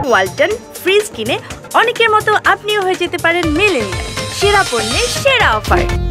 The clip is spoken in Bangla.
ওয়ালটন ফ্রিজ কিনে অনেকের মতো আপনিও হয়ে যেতে পারেন মিলেনিয়াল। সেরা পণ্যের সেরা অফার।